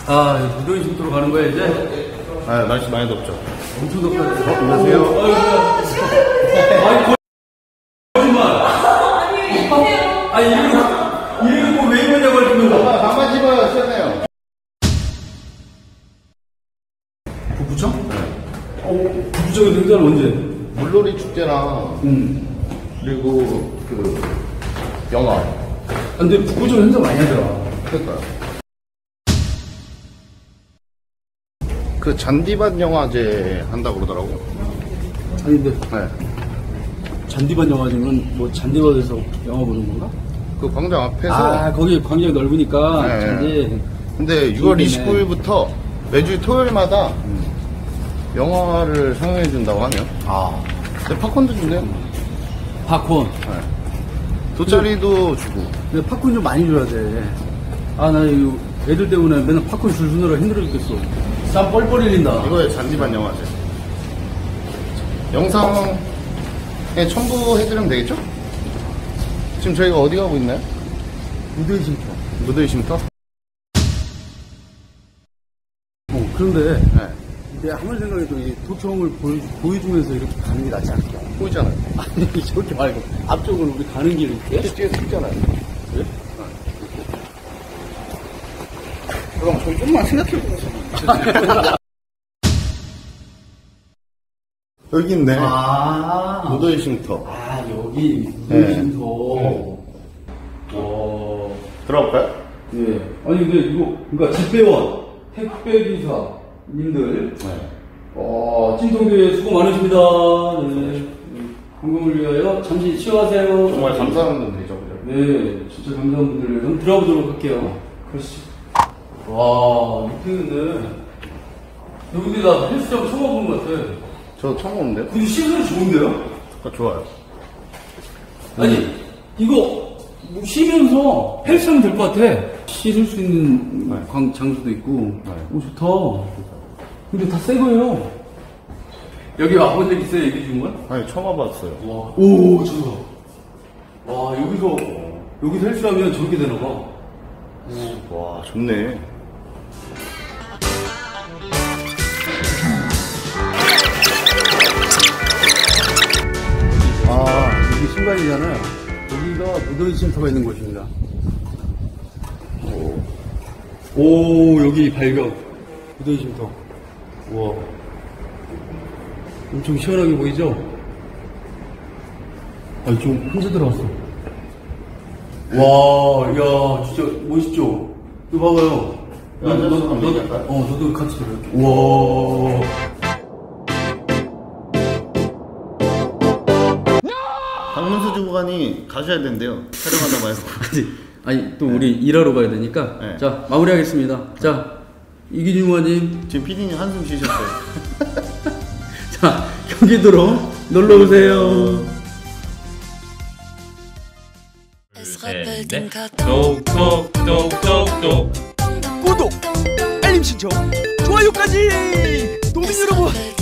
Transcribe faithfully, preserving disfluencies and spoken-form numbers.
아, 무더위 쉼터로 가는 거야, 이제? 아, 날씨 많이 덥죠? 엄청 덥다. 어, 안녕하세요. 아이고, 아니, 거짓말. 아니, 아니, 이거, 이거 뭐 왜 입었냐고 했으면. 반바지 입어요, 시원해요. 구구청? 네. 어, 구구청에 행사는 언제? 물놀이 축제랑, 응. 그리고 그, 영화. 아, 근데 구구청 행사 많이 하더라. 그럴까요? 그 잔디밭 영화제 한다고 그러더라고. 아니, 근데 네. 잔디밭 영화제는 뭐 잔디밭에서 영화 보는 건가? 그 광장 앞에서. 아, 거기 광장이 넓으니까. 네. 잔디. 근데 유월 이십구일부터 매주 토요일마다 영화를 상영해준다고 하네요. 아. 근데 팝콘도 준대요. 팝콘. 네. 돗자리도 주고. 근데 팝콘 좀 많이 줘야 돼. 아, 나 이거 애들 때문에 맨날 팝콘 줄 주느라 힘들어 죽겠어. 땀 뻘뻘 흘린다. 이거에 잔디밭 영화제. 영상에 첨부해드리면 되겠죠? 지금 저희가 어디 가고 있나요? 무더위 쉼터. 무더위 쉼터? 어, 그런데 네. 내가 아무리 생각해도 이 도청을 보여, 보여주면서 이렇게 가는 게 낫지 않을까? 보이잖아요. 아니, 저렇게 말고 앞쪽으로 우리 가는 길을 이렇게? 이렇게 뒤에서 있잖아요. 그래? 그럼 저희 좀만 생각해보세요. 여기 있네. 아, 무더위 쉼터. 아, 여기 네. 무더위 쉼터. 네. 어, 들어갈까요? 예. 아니, 근데 이거, 그러니까 집배원, 택배기사님들, 네. 어, 찐통교회 수고 많으십니다. 네. 건강을 위하여 잠시 쉬어가세요. 정말 감사한 분들이죠, 그죠? 네, 진짜 감사한 분들. 한번 들어보도록 할게요. 그러시죠. 와, 밑에는, 여기 나 헬스장 처음 와본 것 같아. 저 처음 오는데요? 근데 시설이 좋은데요? 아, 좋아요. 아니, 이거, 뭐 쉬면서 헬스하면 될 것 같아. 씻을 수 있는 네. 광, 장소도 있고. 네. 오, 좋다. 근데 다 새 거예요. 여기 와본 적 있어요, 얘기 준 건? 아니, 처음 와봤어요. 와, 오, 저거. 와, 여기서, 여기서 헬스하면 저렇게 되나 봐. 와, 좋네. 아, 여기 신발이잖아요. 여기가 무더위 쉼터가 있는 곳입니다. 오, 오 여기 발견. 무더위 쉼터. 우와. 엄청 시원하게 보이죠? 아, 좀 혼자 들어왔어. 와, 야, 진짜 멋있죠? 이거 봐봐요. 야, 너, 너, 한번 너, 얘기할까요? 어, 너도 같이 들어올게. 우와. 박문수 주무관이 가셔야 된대요. 촬영하다 말고. 아니, 아니, 또 우리 일하러 가야 되니까. 네. 자, 마무리하겠습니다. 자, 이기준 의원님. 지금 피디님 한숨 쉬셨어요. 자, 경기도로 놀러오세요. 셋, 넷. 톡톡톡톡톡 구독, 알림 신청, 좋아요까지! 도민 여러분